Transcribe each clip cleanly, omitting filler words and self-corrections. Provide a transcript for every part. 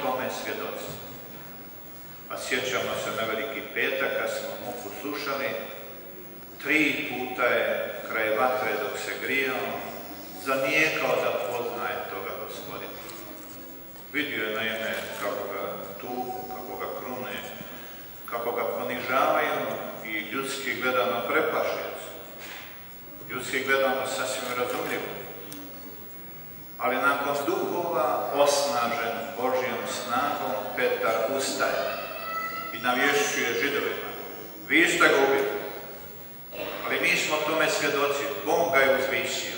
tome svjedoci. A sjećamo se na Veliki petak, kad smo muku slušali, 3 puta je kraj vatre dok se grijao, zanijekao da poznaje toga Gospodina. Vidio je naime kako ga tuku, kako ga krune, kako ga ponižavaju i ljudski gledano preplašio se. Ljudski gledano sasvim razumljivo. Ali nakon duhova, osnažen Božjom snagom, Petar ustaje i navješćuje Židovima. Vi ste ga ubili, ali mi smo tome svjedoci, Bog ga je uzvisio.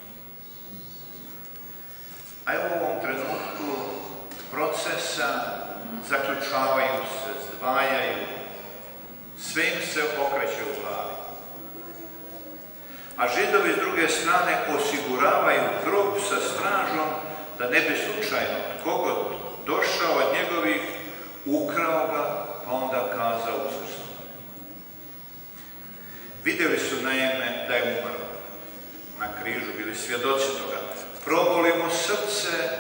A evo u ovom trenutku procesa zaključavaju se, zdvajaju, sve im se okreće u glavi. A Židovi s druge strane osiguravaju grob sa stražom da ne bi slučajno tko god došao od njegovih, ukrao ga, pa onda kazao uskrsnu. Vidjeli su naime da je umro na križu, bili svjedoci toga. Proboli mu srce